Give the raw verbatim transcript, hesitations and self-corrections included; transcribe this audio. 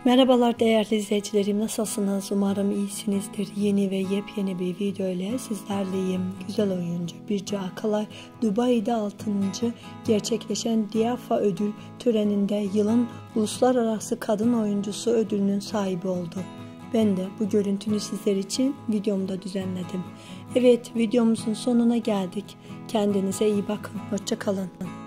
Merhabalar değerli izleyicilerim, nasılsınız? Umarım iyisinizdir. Yeni ve yepyeni bir video ile sizlerleyim. Güzel oyuncu Birce Akalay, Dubai'de altıncı gerçekleşen Diafa ödül töreninde yılın uluslararası kadın oyuncusu ödülünün sahibi oldu. Ben de bu görüntünü sizler için videomda düzenledim. Evet, videomuzun sonuna geldik. Kendinize iyi bakın. Hoşça kalın.